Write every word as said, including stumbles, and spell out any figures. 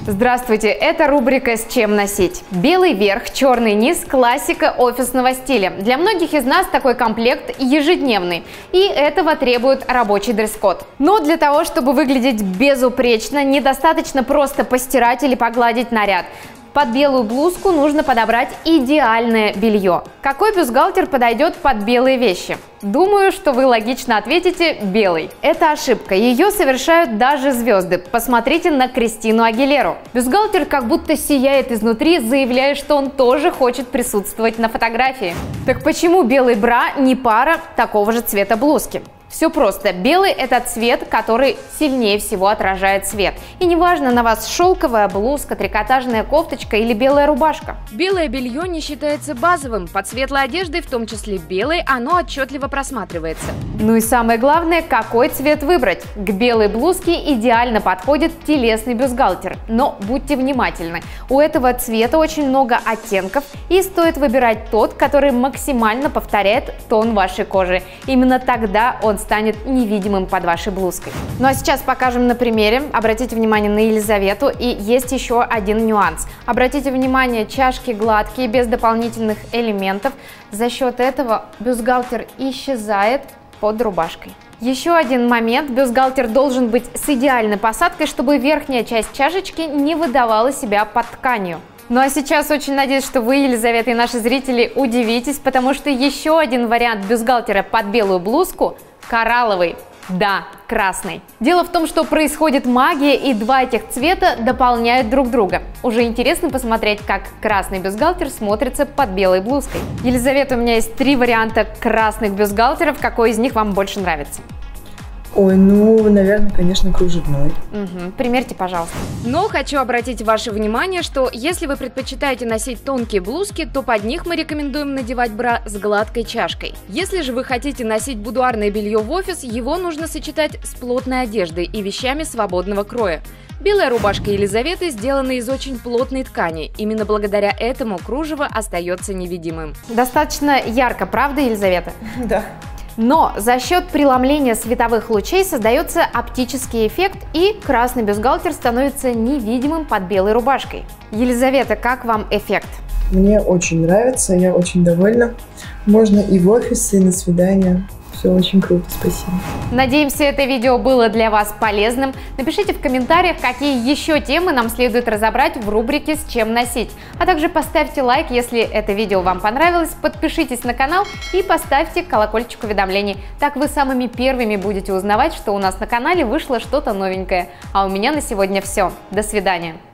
Здравствуйте, это рубрика «С чем носить?». Белый верх, черный низ – классика офисного стиля. Для многих из нас такой комплект ежедневный, и этого требует рабочий дресс-код. Но для того, чтобы выглядеть безупречно, недостаточно просто постирать или погладить наряд. Под белую блузку нужно подобрать идеальное белье. Какой бюстгальтер подойдет под белые вещи? Думаю, что вы логично ответите «белый». Это ошибка, ее совершают даже звезды. Посмотрите на Кристину Агилеру. Бюстгальтер как будто сияет изнутри, заявляя, что он тоже хочет присутствовать на фотографии. Так почему белый бра не пара такого же цвета блузки? Все просто. Белый – это цвет, который сильнее всего отражает свет. И неважно, на вас шелковая блузка, трикотажная кофточка или белая рубашка. Белое белье не считается базовым. Под светлой одеждой, в том числе белой, оно отчетливо просматривается. Ну и самое главное, какой цвет выбрать. К белой блузке идеально подходит телесный бюстгальтер. Но будьте внимательны. У этого цвета очень много оттенков, и стоит выбирать тот, который максимально повторяет тон вашей кожи. Именно тогда он станет невидимым под вашей блузкой. Ну а сейчас покажем на примере. Обратите внимание на Елизавету, и есть еще один нюанс. Обратите внимание, чашки гладкие, без дополнительных элементов. За счет этого бюстгальтер исчезает под рубашкой. Еще один момент. Бюстгальтер должен быть с идеальной посадкой, чтобы верхняя часть чашечки не выдавала себя под тканью. Ну а сейчас очень надеюсь, что вы, Елизавета, и наши зрители удивитесь, потому что еще один вариант бюстгальтера под белую блузку – коралловый. Да, красный. Дело в том, что происходит магия, и два этих цвета дополняют друг друга. Уже интересно посмотреть, как красный бюстгальтер смотрится под белой блузкой. Елизавета, у меня есть три варианта красных бюстгальтеров. Какой из них вам больше нравится? Ой, ну, наверное, конечно, кружевной. Угу. Примерьте, пожалуйста. Но хочу обратить ваше внимание, что если вы предпочитаете носить тонкие блузки, то под них мы рекомендуем надевать бра с гладкой чашкой. Если же вы хотите носить будуарное белье в офис, его нужно сочетать с плотной одеждой и вещами свободного кроя. Белая рубашка Елизаветы сделана из очень плотной ткани. Именно благодаря этому кружево остается невидимым. Достаточно ярко, правда, Елизавета? Да. Но за счет преломления световых лучей создается оптический эффект, и красный бюстгальтер становится невидимым под белой рубашкой. Елизавета, как вам эффект? Мне очень нравится, я очень довольна. Можно и в офис, и на свидание. Все очень круто, спасибо. Надеемся, это видео было для вас полезным. Напишите в комментариях, какие еще темы нам следует разобрать в рубрике «С чем носить?». А также поставьте лайк, если это видео вам понравилось, подпишитесь на канал и поставьте колокольчик уведомлений. Так вы самыми первыми будете узнавать, что у нас на канале вышло что-то новенькое. А у меня на сегодня все. До свидания.